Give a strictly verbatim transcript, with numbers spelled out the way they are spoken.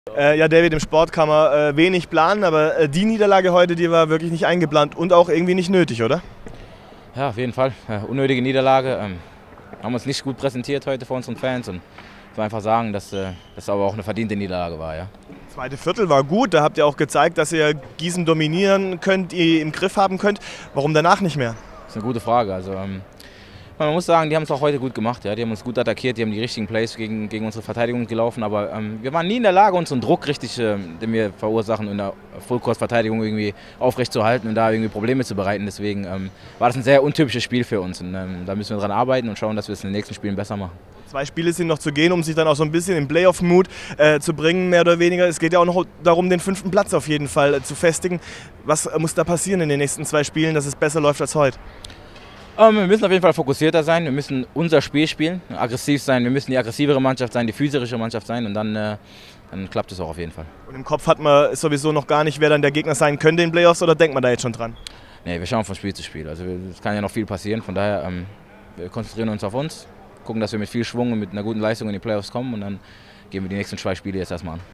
Äh, ja, David, im Sport kann man äh, wenig planen, aber äh, die Niederlage heute, die war wirklich nicht eingeplant und auch irgendwie nicht nötig, oder? Ja, auf jeden Fall. Ja, unnötige Niederlage. Ähm, haben uns nicht gut präsentiert heute vor unseren Fans und ich will einfach sagen, dass äh, das aber auch eine verdiente Niederlage war. Ja. Zweite Viertel war gut, da habt ihr auch gezeigt, dass ihr Gießen dominieren könnt, ihr im Griff haben könnt. Warum danach nicht mehr? Das ist eine gute Frage. Also, ähm, man muss sagen, die haben es auch heute gut gemacht. Ja. Die haben uns gut attackiert, die haben die richtigen Plays gegen, gegen unsere Verteidigung gelaufen. Aber ähm, wir waren nie in der Lage, unseren Druck richtig, äh, den wir verursachen, in der Full-Court-Verteidigung irgendwie aufrechtzuerhalten und da irgendwie Probleme zu bereiten. Deswegen ähm, war das ein sehr untypisches Spiel für uns. Und ähm, da müssen wir dran arbeiten und schauen, dass wir es in den nächsten Spielen besser machen. Zwei Spiele sind noch zu gehen, um sich dann auch so ein bisschen im Playoff-Mood äh, zu bringen, mehr oder weniger. Es geht ja auch noch darum, den fünften Platz auf jeden Fall äh, zu festigen. Was äh, muss da passieren in den nächsten zwei Spielen, dass es besser läuft als heute? Ähm, wir müssen auf jeden Fall fokussierter sein, wir müssen unser Spiel spielen, aggressiv sein, wir müssen die aggressivere Mannschaft sein, die physische Mannschaft sein und dann, äh, dann klappt es auch auf jeden Fall. Und im Kopf hat man sowieso noch gar nicht, wer dann der Gegner sein könnte in Playoffs, oder denkt man da jetzt schon dran? Nee, wir schauen von Spiel zu Spiel, also es kann ja noch viel passieren, von daher ähm, wir konzentrieren uns auf uns, gucken, dass wir mit viel Schwung und mit einer guten Leistung in die Playoffs kommen und dann gehen wir die nächsten zwei Spiele jetzt erstmal an.